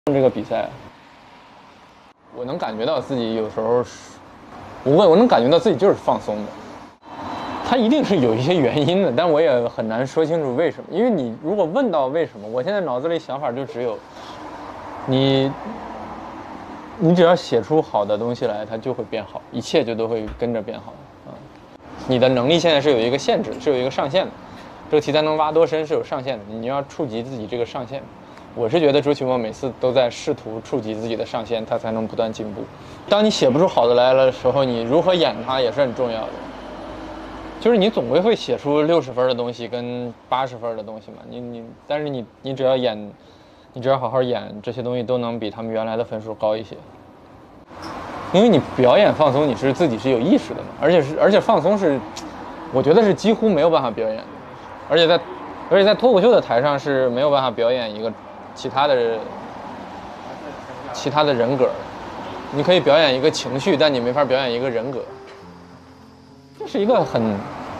这个比赛，我能感觉到自己有时候是，我能感觉到自己就是放松的。它一定是有一些原因的，但我也很难说清楚为什么。因为你如果问到为什么，我现在脑子里想法就只有，你只要写出好的东西来，它就会变好，一切就都会跟着变好啊。你的能力现在是有一个限制，是有一个上限的。这个题材能挖多深是有上限的，你要触及自己这个上限。我是觉得周奇墨每次都在试图触及自己的上限，他才能不断进步。当你写不出好的来了的时候，你如何演它也是很重要的。就是你总归会写出60分的东西跟80分的东西嘛，但是你只要演，你只要好好演，这些东西都能比他们原来的分数高一些。因为你表演放松，你是自己是有意识的嘛，而且放松是，我觉得是几乎没有办法表演的，而且在脱口秀的台上是没有办法表演一个其他的人格的。你可以表演一个情绪，但你没法表演一个人格。这是一个很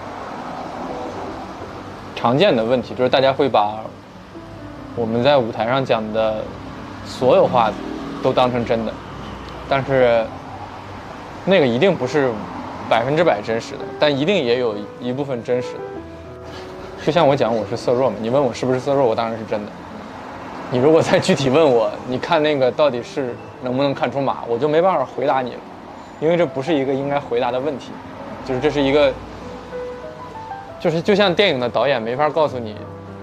常见的问题，就是大家会把我们在舞台上讲的所有话都当成真的，但是那个一定不是100%真实的，但一定也有一部分真实的。就像我讲我是色弱嘛，你问我是不是色弱，我当然是真的。你如果再具体问我，你看那个到底是能不能看出马，我就没办法回答你了，因为这不是一个应该回答的问题。就是这是一个，就像电影的导演没法告诉你，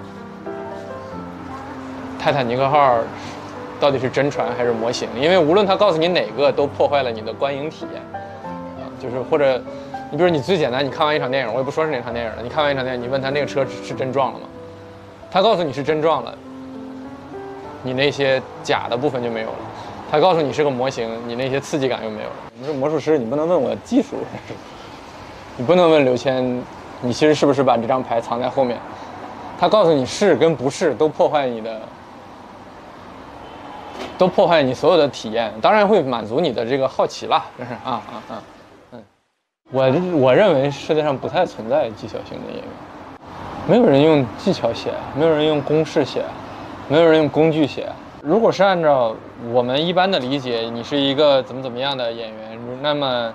泰坦尼克号到底是真船还是模型，因为无论他告诉你哪个，都破坏了你的观影体验。就是或者，你比如你最简单，你看完一场电影，我也不说是哪场电影了，你看完一场电影，你问他那个车是真撞了吗？他告诉你是真撞了，你那些假的部分就没有了。他告诉你是个模型，你那些刺激感又没有了。你是魔术师，你不能问我技术。你不能问刘谦，你其实是不是把这张牌藏在后面？他告诉你是跟不是，都破坏你所有的体验。当然会满足你的这个好奇啦，真是我认为世界上不太存在技巧型的演员，没有人用技巧写，没有人用公式写，没有人用工具写。如果是按照我们一般的理解，你是一个怎么样的演员，那么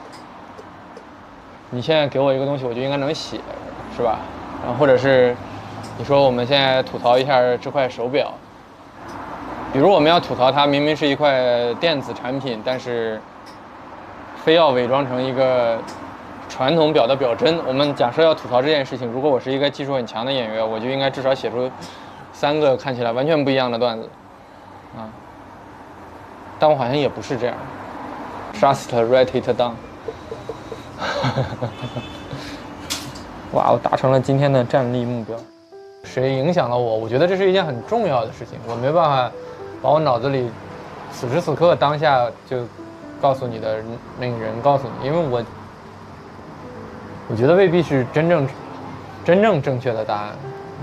你现在给我一个东西，我就应该能写，是吧？然后或者是你说我们现在吐槽一下这块手表，比如我们要吐槽它明明是一块电子产品，但是非要伪装成一个传统表的表针。我们假设要吐槽这件事情，如果我是一个技术很强的演员，我就应该至少写出3个看起来完全不一样的段子啊。但我好像也不是这样 ，just write it down。哇，我达成了今天的战力目标。谁影响了我？我觉得这是一件很重要的事情。我没办法把我脑子里此时此刻当下就告诉你的那个人告诉你，因为我觉得未必是真正正确的答案。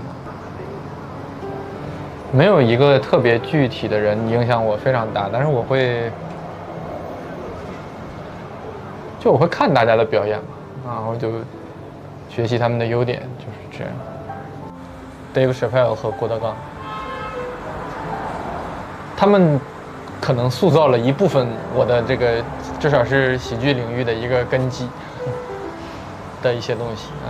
没有一个特别具体的人影响我非常大，但是我会看大家的表演嘛，然后就学习他们的优点，就是这样。Dave Chappelle 和郭德纲，他们可能塑造了一部分我的这个至少是喜剧领域的一个根基的一些东西啊。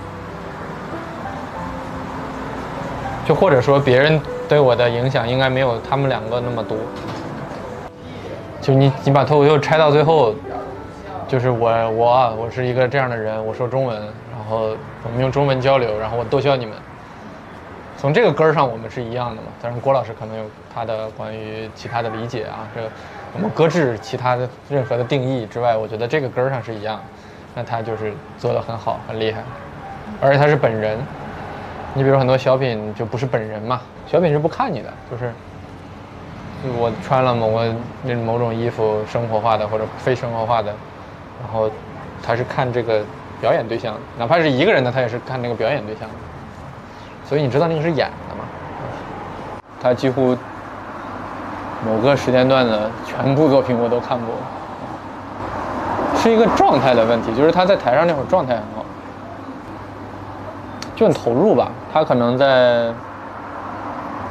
就或者说别人对我的影响应该没有他们2个那么多。就你把脱口秀拆到最后，就是我是一个这样的人，我说中文，然后我们用中文交流，然后我逗笑你们。从这个根儿上我们是一样的嘛，当然郭老师可能有他的关于其他的理解啊，这个我们搁置其他的任何的定义之外，我觉得这个根儿上是一样的。那他就是做得很好，很厉害，而且他是本人。你比如很多小品就不是本人嘛，小品是不看你的，就是我穿了某种衣服，生活化的或者非生活化的，然后他是看这个表演对象，哪怕是一个人的，他也是看那个表演对象。所以你知道那个是演的吗？他几乎某个时间段的全部作品我都看过，是一个状态的问题，就是他在台上那会儿状态很好，就很投入吧。他可能在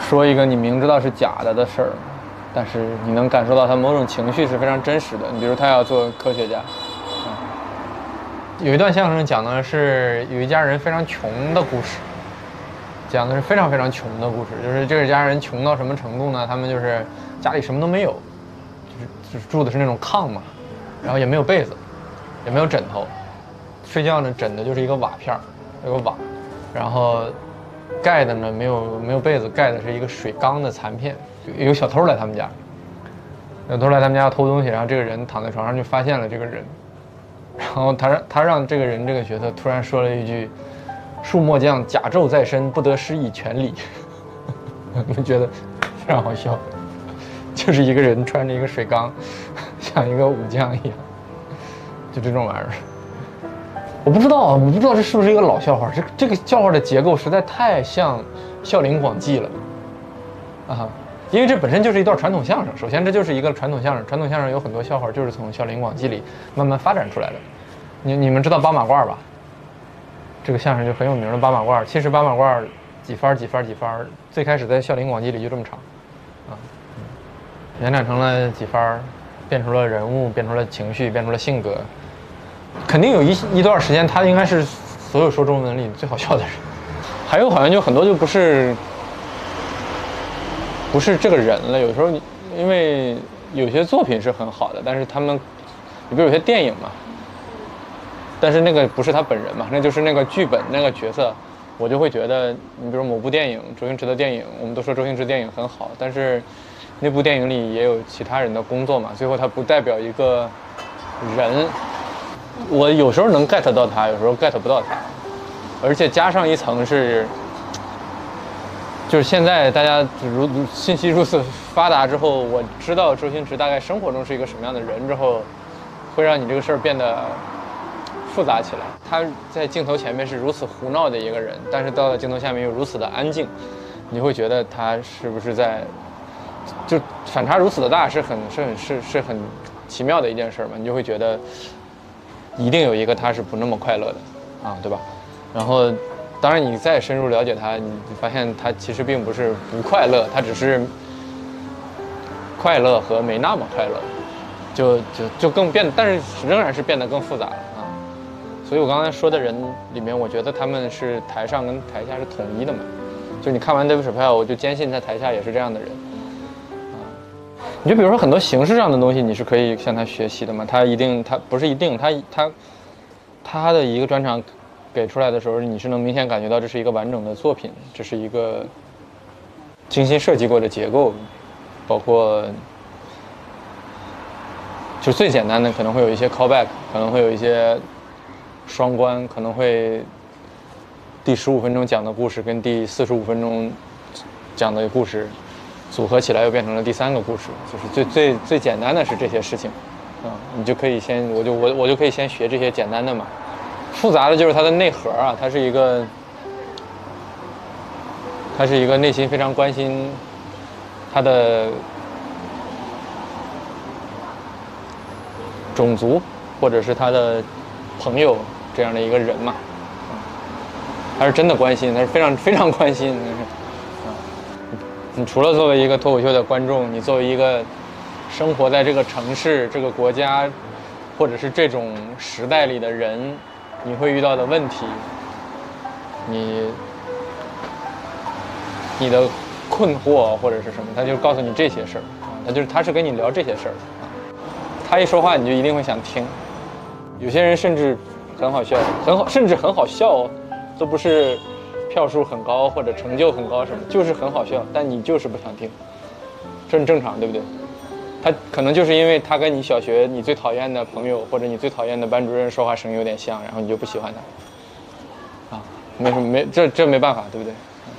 说一个你明知道是假的事儿，但是你能感受到他某种情绪是非常真实的。你比如他要做科学家，有一段相声讲的是有一家人非常穷的故事，讲的是非常非常穷的故事，就是这个家人穷到什么程度呢？他们就是家里什么都没有，就是住的是那种炕嘛，然后也没有被子，也没有枕头，睡觉呢枕的就是一个瓦片，有个瓦，然后盖的呢没有被子，盖的是一个水缸的残片。有小偷来他们家，小偷来他们家要偷东西，然后这个人躺在床上就发现了这个人，然后他让这个人这个角色突然说了一句：“树末将甲胄在身，不得失以权利。”我觉得非常好笑，就是一个人穿着一个水缸，像一个武将一样，就这种玩意儿。我不知道这是不是一个老笑话？这个笑话的结构实在太像《笑林广记》了，啊！因为这本身就是一段传统相声。首先，这就是一个传统相声，传统相声有很多笑话就是从《笑林广记》里慢慢发展出来的。你们知道八马褂吧？这个相声就很有名的八马褂。其实八马褂几番，最开始在《笑林广记》里就这么长，啊，延展成了几番，变成了人物，变成了情绪，变成了性格。肯定有一段时间，他应该是所有说中文里最好笑的人。还有好像就很多就不是这个人了。有时候因为有些作品是很好的，但是他们，你比如有些电影嘛，但是那个不是他本人嘛，那就是那个剧本那个角色，我就会觉得，你比如某部电影，周星驰的电影，我们都说周星驰电影很好，但是那部电影里也有其他人的工作嘛，最后他不代表一个人。我有时候能 get 到他，有时候 get 不到他，而且加上一层是，就是现在大家信息如此发达之后，我知道周星驰大概生活中是一个什么样的人之后，会让你这个事儿变得复杂起来。他在镜头前面是如此胡闹的一个人，但是到了镜头下面又如此的安静，你会觉得他是不是在，就反差如此的大，是很奇妙的一件事嘛？你就会觉得。一定有一个他是不那么快乐的，啊，对吧？然后，当然你再深入了解他，你发现他其实并不是不快乐，他只是快乐和没那么快乐，就更变，但是仍然是变得更复杂了啊。所以我刚才说的人里面，我觉得他们是台上跟台下是统一的嘛。就你看完 Dave Chappelle，我就坚信在台下也是这样的人。你就比如说很多形式上的东西，你是可以向他学习的嘛。他不是一定，他的一个专场给出来的时候，你是能明显感觉到这是一个完整的作品，这是一个精心设计过的结构，包括就最简单的可能会有一些 callback， 可能会有一些双关，可能会第15分钟讲的故事跟第45分钟讲的故事。组合起来又变成了第3个故事，就是最简单的是这些事情，啊，你就可以我就可以先学这些简单的嘛，复杂的就是它的内核啊，它是一个内心非常关心他的种族或者是他的朋友这样的一个人嘛，他是真的关心，他是非常非常关心。你除了作为一个脱口秀的观众，你作为一个生活在这个城市、这个国家，或者是这种时代里的人，你会遇到的问题，你的困惑或者是什么，他就告诉你这些事儿啊，他是跟你聊这些事儿啊。他一说话，你就一定会想听。有些人甚至很好笑，甚至很好笑哦，都不是。票数很高或者成就很高什么，就是很好笑，但你就是不想听，这很正常，对不对？他可能就是因为他跟你小学你最讨厌的朋友或者你最讨厌的班主任说话声音有点像，然后你就不喜欢他，啊，这没办法，对不对？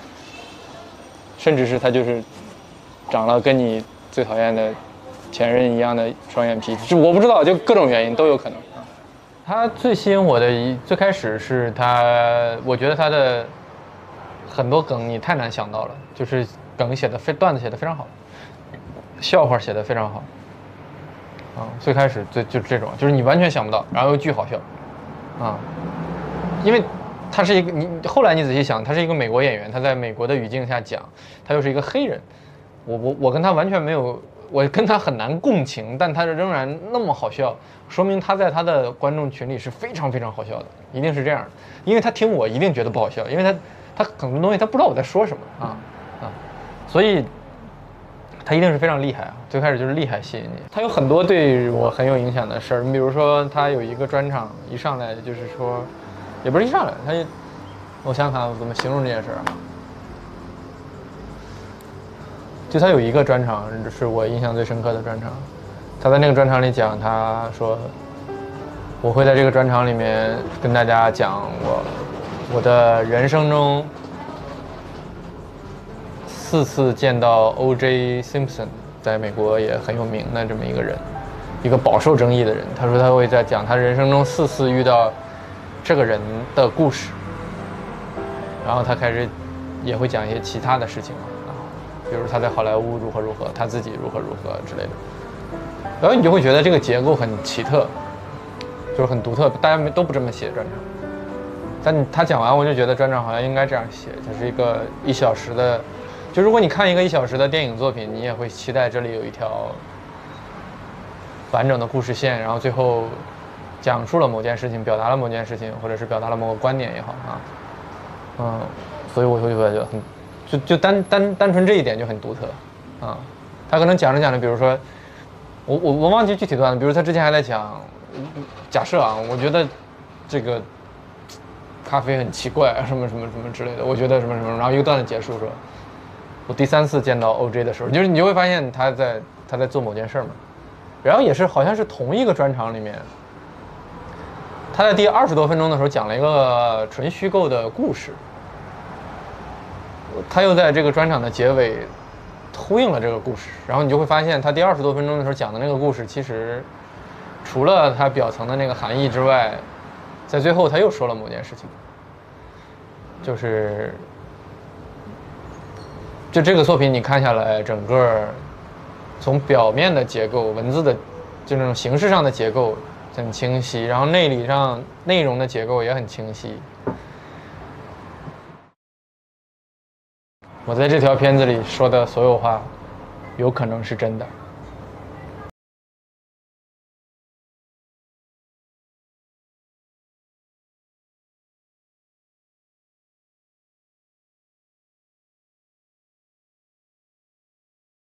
甚至是他就是长了跟你最讨厌的前任一样的双眼皮，我不知道，就各种原因都有可能。他最吸引我的最开始是我觉得他的。很多梗你太难想到了，就是梗段子写得非常好，笑话写得非常好，啊，最开始就这种，就是你完全想不到，然后又巨好笑，啊，因为他是一个后来你仔细想，他是一个美国演员，他在美国的语境下讲，他又是一个黑人，我跟他完全没有，我跟他很难共情，但他仍然那么好笑，说明他在他的观众群里是非常非常好笑的，一定是这样的，因为他听我一定觉得不好笑，因为他很多东西他不知道我在说什么所以他一定是非常厉害啊！最开始就是厉害吸引你。他有很多对我很有影响的事儿，你比如说他有一个专场，一上来就是说，也不是一上来，我想想看我怎么形容这件事啊。就他有一个专场是我印象最深刻的专场，他在那个专场里讲，他说我会在这个专场里面跟大家讲我的人生中4次见到 O.J. Simpson， 在美国也很有名的这么一个人，一个饱受争议的人。他说他会在讲他人生中4次遇到这个人的故事，然后他开始也会讲一些其他的事情比如他在好莱坞如何，他自己如何之类的。然后你就会觉得这个结构很奇特，就是很独特，大家都不这么写专场。但他讲完，我就觉得专场好像应该这样写，就是一个1小时的。就如果你看一个1小时的电影作品，你也会期待这里有一条完整的故事线，然后最后讲述了某件事情，表达了某件事情，或者是表达了某个观点也好所以我会觉得就单纯这一点就很独特他可能讲着，比如说我忘记具体段子，比如他之前还在讲，假设我觉得这个咖啡很奇怪什么之类的，我觉得什么，然后一个段子结束说。我第3次见到 O.J. 的时候，就是你就会发现他在做某件事嘛，然后也是好像是同一个专场里面，他在第20多分钟的时候讲了一个纯虚构的故事，他又在这个专场的结尾呼应了这个故事，然后你就会发现他第20多分钟的时候讲的那个故事，其实除了他表层的那个含义之外，在最后他又说了某件事情，就这个作品你看下来，整个从表面的结构、文字的就那种形式上的结构很清晰，然后内里上内容的结构也很清晰。我在这条片子里说的所有话，有可能是真的。